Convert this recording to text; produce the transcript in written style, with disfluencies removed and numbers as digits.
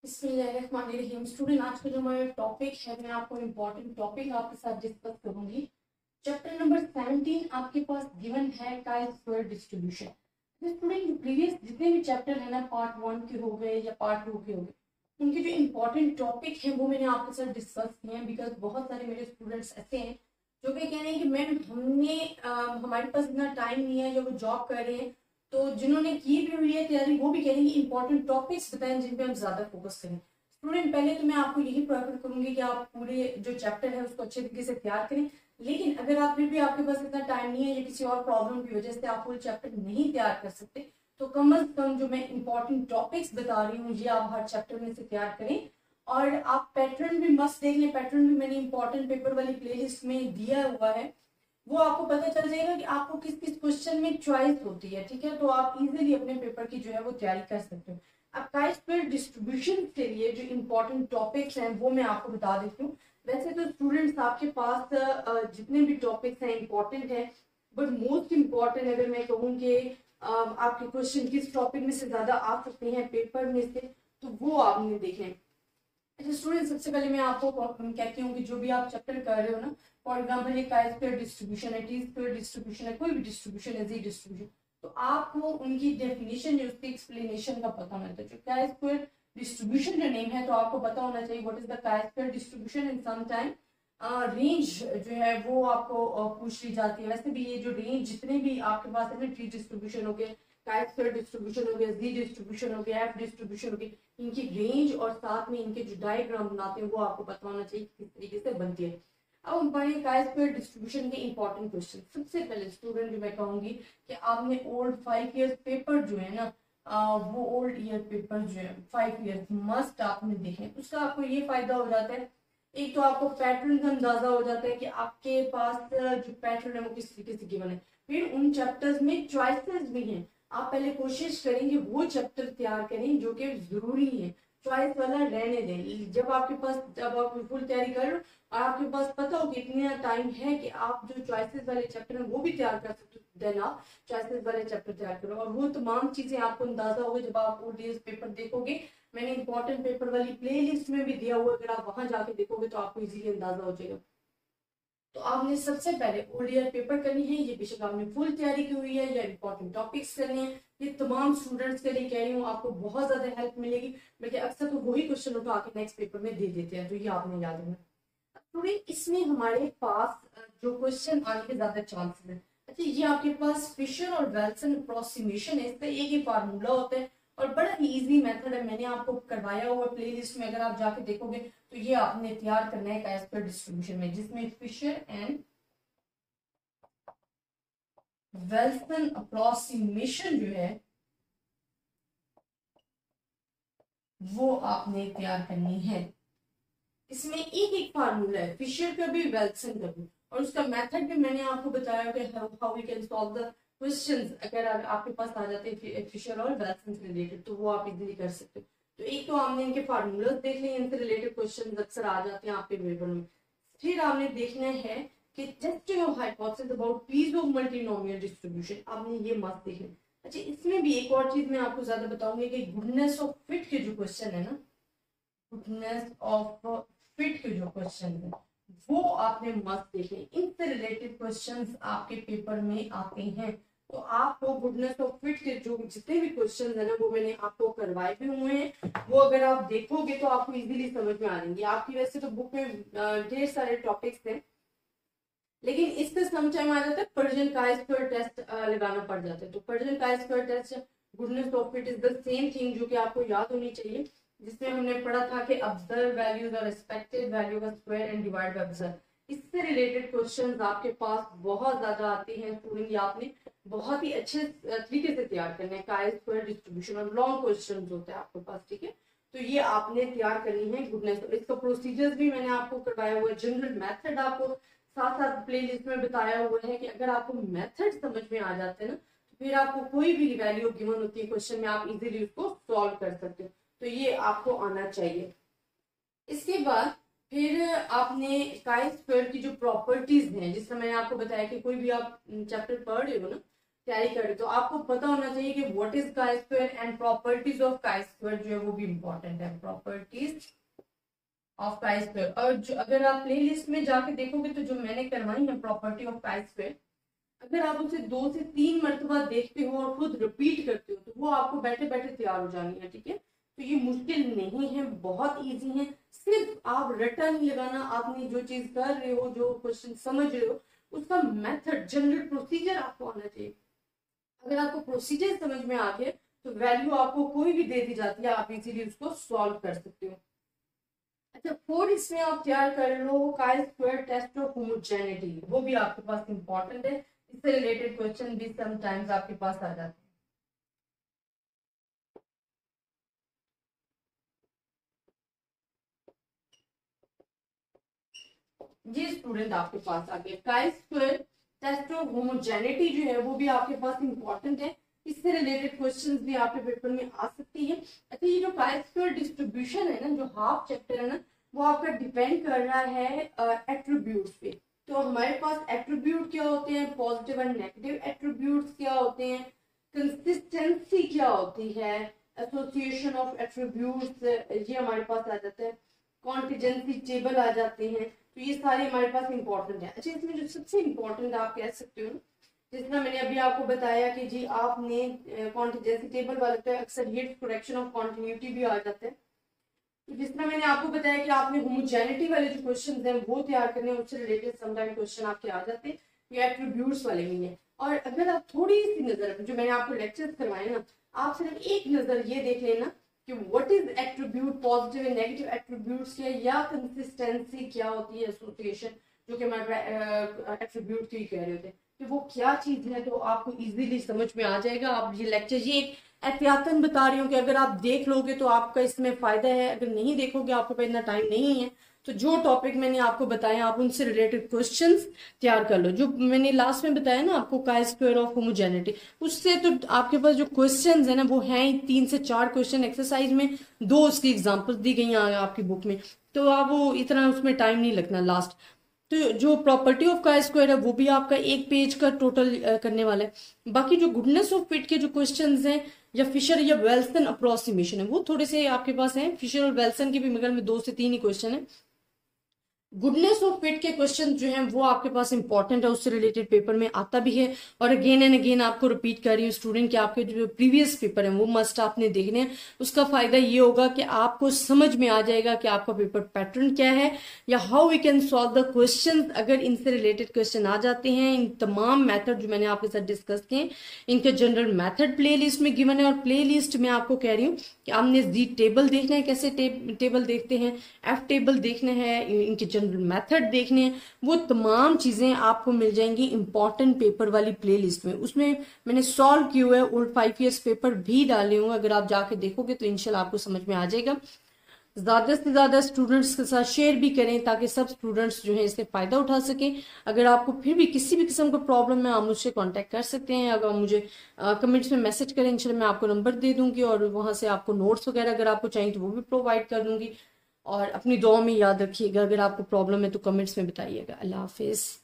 बिस्मिल्लाहिर्रहमानिर्रहीम। स्टूडेंट, आज का जो हमारा टॉपिक है, मैं आपको इम्पोर्टेंट टॉपिक आपके साथ डिस्कस करूंगी। चैप्टर नंबर 17 आपके पास गिवन है chi square distribution. Student, previous जितने भी चैप्टर है ना, पार्ट 1 के हो गए या पार्ट 2 के हो गए, उनके जो इम्पोर्टेंट टॉपिक है वो मैंने आपके साथ डिस्कस किए हैं। बिकॉज बहुत सारे मेरे स्टूडेंट्स ऐसे हैं जो कि कह रहे हैं कि मैम हमारे पास इतना टाइम नहीं है, जो वो जॉब कर रहे हैं, तो जिन्होंने की भी हुई है तैयारी वो भी कहेंगे इंपॉर्टेंट टॉपिक्स बताएं जिन पे हम ज्यादा फोकस करें। स्टूडेंट, पहले तो मैं आपको यही प्रेफर करूंगी कि आप पूरे जो चैप्टर है उसको अच्छे तरीके से तैयार करें। लेकिन अगर आप फिर भी आपके पास इतना टाइम नहीं है या किसी और प्रॉब्लम की वजह से आप पूरे चैप्टर नहीं तैयार कर सकते, तो कम अज कम जो मैं इंपॉर्टेंट टॉपिक्स बता रही हूँ ये आप हर चैप्टर में से तैयार करें। और आप पैटर्न भी मस्त देख लें। पैटर्न भी मैंने इंपॉर्टेंट पेपर वाली प्लेलिस्ट में दिया हुआ है, वो आपको पता चल जाएगा कि आपको किस किस क्वेश्चन में चॉइस होती है। ठीक है, तो आप इजीली अपने पेपर की जो है वो तैयारी कर सकते हो। अब काई स्क्वायर डिस्ट्रीब्यूशन के लिए जो इम्पोर्टेंट टॉपिक्स हैं वो मैं आपको बता देती हूँ। वैसे तो स्टूडेंट्स आपके पास जितने भी टॉपिक्स हैं इम्पोर्टेंट है, बट मोस्ट इम्पोर्टेंट अगर मैं कहूँ कि आपके क्वेश्चन किस टॉपिक में से ज्यादा आ सकते हैं पेपर में से, तो वो आपने देखें। अच्छा स्टूडेंट, सबसे पहले मैं आपको कहती हूँ कि जो भी आप चैप्टर कर रहे हो ना, फॉर एग्जाम्पल ये काई स्क्वायर डिस्ट्रीब्यूशन है, टी स्क्वायर डिस्ट्रीब्यूशन है, कोई भी डिस्ट्रीब्यूशन है, जी डिस्ट्रीब्यूशन, तो आपको उनकी डेफिनेशन या उसकी एक्सप्लेनेशन का पता होना चाहिए। काई स्क्वायर डिस्ट्रीब्यूशन जो नेम है तो आपको पता होना चाहिए what is the chi square distribution. In some time range जो है वो आपको पूछ ली जाती है। वैसे भी ये जो रेंज जितने भी आपके पास है ना, टी डिस्ट्रीब्यूशन हो गया, काई स्क्वायर डिस्ट्रीब्यूशन हो गया, जी डिस्ट्रीब्यूशन हो गया, एफ डिस्ट्रीब्यूशन हो गया, इनकी रेंज और साथ में इनके जो डायग्राम बनाते हैं वो आपको पता होना चाहिए किस तरीके से बनती है। अब हम पढ़ेंगे काई स्क्वायर डिस्ट्रीब्यूशन के इंपॉर्टेंट क्वेश्चन। सबसे पहले स्टूडेंट जो मैं कहूंगी कि आपने ओल्ड 5 ईयर पेपर जो है ना, वो ओल्ड ईयर पेपर जो है 5 ईयर मस्ट आपने देखे। उसका आपको ये फायदा हो जाता है, एक तो आपको पैटर्न का अंदाजा हो जाता है कि आपके पास जो पैटर्न है वो किस तरीके से गिवन है। फिर उन चैप्टर्स में चॉइसेस भी हैं। आप पहले कोशिश करेंगे वो चैप्टर तैयार करें जो कि जरूरी है, चॉइस वाला रहने दें। जब आप फुल तैयारी कर लो और आपके पास पता हो कि इतना टाइम है कि आप जो चॉइसेस वाले चैप्टर हैं वो भी तैयार कर सकते हो, देन आप चॉइसेस वाले चैप्टर तैयार करो। और वो तमाम चीजें आपको अंदाजा होगा जब आप ओडीएस पेपर देखोगे। मैंने इंपॉर्टेंट पेपर वाली प्ले लिस्ट में भी दिया हुआ, अगर आप वहां जाके देखोगे तो आपको इजीली अंदाजा हो जाएगा। तो आपने सबसे पहले ओल्ड ईयर पेपर करनी है, ये बेशक आपने फुल तैयारी की हुई है या इंपॉर्टेंट टॉपिक्स करने हैं, ये तमाम स्टूडेंट्स के लिए कह रही हूँ, आपको बहुत ज्यादा हेल्प मिलेगी। बल्कि अक्सर तो वही क्वेश्चन उठा के नेक्स्ट पेपर में दे देते हैं, तो ये आपने याद रखना। स्टूडेंट, इसमें हमारे पास जो क्वेश्चन आने के ज्यादा चांसेस है। अच्छा, ये आपके पास फिशर और वेल्सन अप्रोक्सीमेशन है, इसका एक ही फार्मूला होता है और बड़ा ही इजी मेथड है। मैंने आपको करवाया हुआ प्लेलिस्ट में, अगर आप जाके देखोगे तो ये आपने तैयार करना है काई स्क्वायर डिस्ट्रीब्यूशन में, जिसमें फिशर एंड वेल्सन अप्रोक्सीमेशन जो है वो आपने तैयार करनी है। इसमें एक एक फार्मूला है, फिशर का भी वेल्सन का भी, और उसका मेथड भी मैंने आपको बताया कि how we can solve the questions. अगर आपके पास आ जाते हैं फिशर और वेल्सन से रिलेटेड तो वो आप इजीली कर सकते हो। तो एक तो आपने इनके फार्मूलाज देख लिए, इनसे रिलेटेड क्वेश्चन अक्सर आ जाते हैं आपके पेपर में। फिर आपने देखना है कि test your hypothesis about piece of multinomial distribution, आपने ये मस्त देखना। अच्छा, इसमें भी एक और चीज मैं आपको ज्यादा बताऊंगी कि गुडनेस ऑफ फिट के जो क्वेश्चन है ना, गुडनेस ऑफ फिट के जो क्वेश्चन है वो आपने मस्त देखे। इनसे रिलेटेड क्वेश्चंस आपके पेपर में आते हैं, तो आपको गुडनेस ऑफ फिट के जो जितने भी क्वेश्चंस है ना वो मैंने आपको करवाए भी हुए हैं, वो अगर आप देखोगे तो आपको इजीली समझ में आ जाएंगे। आपकी वैसे तो बुक में ढेर सारे टॉपिक्स हैं, लेकिन इससे समझ में आ जाता है पर्शियन काई स्क्वायर टेस्ट लगाना पड़ जाता है। तो Pearson chi square test, goodness of fit is the same thing जो कि आपको याद होनी चाहिए, जिसमें हमने पढ़ा था कि ऑब्जर्व वैल्यूज और एक्सपेक्टेड वैल्यू का square and divide by observe. इससे रिलेटेड क्वेश्चंस आपके पास बहुत ज्यादा आते हैं स्टूडेंट, ये आपने बहुत ही अच्छे तरीके से तैयार करना है। काई स्क्वायर डिस्ट्रीब्यूशन और लॉन्ग क्वेश्चन होते हैं आपके पास, ठीक है, तो ये आपने तैयार करनी है गुडनेस। इसका प्रोसीजर्स भी मैंने आपको करवाया हुआ है, जनरल मेथड आपको साथ साथ प्ले लिस्ट में बताया हुआ है कि अगर आपको मेथड समझ में आ जाते हैं ना, तो फिर आपको कोई भी वैल्यू गिवन होती है क्वेश्चन में, आप इजीली उसको सॉल्व कर सकते हो। तो ये आपको आना चाहिए। इसके बाद फिर आपने काई स्क्वायर की जो प्रॉपर्टीज हैं, जिस समय मैंने आपको बताया कि कोई भी आप चैप्टर पढ़ रहे हो ना, तैयारी कर रहे हो तो आपको पता होना चाहिए कि what is chi square and properties of chi square जो है वो भी इंपॉर्टेंट है, प्रॉपर्टीज ऑफ काई स्क्वायर। और जो अगर आप प्ले लिस्ट में जाके देखोगे तो जो मैंने करवाई है प्रॉपर्टी ऑफ काई स्क्वायर, अगर आप उसे 2 से 3 मरतबा देखते हो और खुद रिपीट करते हो तो वो आपको बैठे बैठे तैयार हो जानी है, ठीक है। तो ये मुश्किल नहीं है, बहुत इजी है। सिर्फ आप रटन लगाना, आपने जो चीज कर रहे हो, जो क्वेश्चन समझ रहे हो, उसका मेथड, जनरल प्रोसीजर आपको आना चाहिए। अगर आपको प्रोसीजर समझ में आ गया तो वैल्यू आपको कोई भी दे दी जाती है, आप इजीली उसको सॉल्व कर सकते हो। अच्छा, 4 इसमें आप तैयार कर लो काई स्क्वायर टेस्ट ऑफ होमोजेनिटी, वो भी आपके पास इंपॉर्टेंट है। इससे रिलेटेड क्वेश्चन भी समटाइम्स आपके पास आ जाते हैं। ये स्टूडेंट आपके पास आ गया काई स्क्वायर टेस्ट ऑफ होमोजेनिटी जो है वो भी आपके पास इंपॉर्टेंट है। इससे रिलेटेड क्वेश्चंस भी आपके पेपर में आ सकती है। अच्छा, ये जो काई स्क्वायर डिस्ट्रीब्यूशन है ना, जो हाफ चैप्टर है ना, वो आपका डिपेंड कर रहा है एट्रीब्यूट्स पे। तो हमारे पास एट्रीब्यूट क्या होते हैं, पॉजिटिव एंड नेगेटिव एट्रीब्यूट्स क्या होते हैं, कंसिस्टेंसी क्या होती है, एसोसिएशन ऑफ एट्रीब्यूट्स ये हमारे पास आ जाता है, कॉन्टिजेंसी टेबल आ जाते हैं। तो ये सारे हमारे पास इंपॉर्टेंट है। अच्छा, इसमें जो सबसे इंपॉर्टेंट आप कह सकते हो, जिस तरह मैंने अभी आपको बताया कि जी आपने कॉन्टिजेंसी टेबल वाला तो अक्सर ये करेक्शन ऑफ कॉन्टिन्यूटी भी आ जाता है। तो जिस तरह मैंने आपको बताया कि आपने होमोजेनिटी वाले जो क्वेश्चन हैं वो तैयार करने हैं, उससे रिलेटेड समटाइम क्वेश्चन आपके आ जाते हैं, ये एट्रीब्यूट्स वाले भी हैं। और अगर आप थोड़ी सी नजर, जो मैंने आपको लेक्चर्स करवाए ना, आप सिर्फ एक नजर ये देख लेना कि what is attribute, positive and negative attributes क्या, या कंसिस्टेंसी क्या होती है, एसोसिएशन जो कि हमारे एट्रीब्यूट की कह रहे होते हैं, कि वो क्या चीज है, तो आपको इजीली समझ में आ जाएगा। आप ये लेक्चर, ये एक एहतियातन बता रही हूँ कि अगर आप देख लोगे तो आपका इसमें फायदा है, अगर नहीं देखोगे, आपके पास इतना टाइम नहीं है, तो जो टॉपिक मैंने आपको बताया आप उनसे रिलेटेड क्वेश्चंस तैयार कर लो। जो मैंने लास्ट में बताया ना आपको काई स्क्वायर ऑफ होमोजेनिटी, उससे तो आपके पास जो क्वेश्चंस है ना वो हैं 3 से 4 क्वेश्चन एक्सरसाइज में, 2 उसकी एग्जांपल्स दी गई हैं आपकी बुक में, तो आप वो इतना उसमें टाइम नहीं लगना लास्ट। तो जो प्रॉपर्टी ऑफ काई स्क्वायर है वो भी आपका 1 पेज का टोटल करने वाला है। बाकी जो गुडनेस ऑफ फिट के जो क्वेश्चंस हैं या फिशर या वेल्सन अप्रोक्सीमेशन है वो थोड़े से आपके पास हैं। फिशर और वेल्सन के भी मगर में 2 से 3 ही क्वेश्चन है। गुडनेस ऑफ फिट के क्वेश्चन जो हैं वो आपके पास इंपॉर्टेंट है, उससे रिलेटेड पेपर में आता भी है। और अगेन एंड अगेन आपको रिपीट कर रही हूँ स्टूडेंट कि आपके जो प्रीवियस पेपर है वो मस्ट आपने देखने हैं। उसका फायदा ये होगा कि आपको समझ में आ जाएगा कि आपका पेपर पैटर्न क्या है या how we can solve the question. अगर इनसे रिलेटेड क्वेश्चन आ जाते हैं, इन तमाम मैथड जो मैंने आपके साथ डिस्कस किए, इनके जनरल मैथड प्ले लिस्ट में गिवन है। और प्ले लिस्ट में आपको कह रही हूँ कि आपने जी टेबल देखना है, कैसे टेबल देखते हैं, एफ टेबल देखना है, इनके जनरल मेथड देखने हैं, वो तमाम चीजें आपको मिल जाएंगी इंपॉर्टेंट पेपर वाली प्लेलिस्ट में। उसमें मैंने सॉल्व किए हुए ओल्ड 5 ईयर्स पेपर भी डाले हुए, अगर आप जाके देखोगे तो इंशाल्लाह आपको समझ में आ जाएगा। ज्यादा से ज्यादा स्टूडेंट्स के साथ शेयर भी करें ताकि सब स्टूडेंट्स जो है इससे फायदा उठा सकें। अगर आपको फिर भी किसी भी किस्म का प्रॉब्लम है आप मुझसे कांटेक्ट कर सकते हैं। अगर मुझे कमेंट्स में मैसेज करें, इंशाल्लाह मैं आपको नंबर दे दूंगी और वहां से आपको नोट्स वगैरह अगर आपको चाहिए तो वो भी प्रोवाइड कर दूंगी। और अपनी दुआ में याद रखिएगा, अगर आपको प्रॉब्लम है तो कमेंट्स में बताइएगा। अल्लाह हाफिज।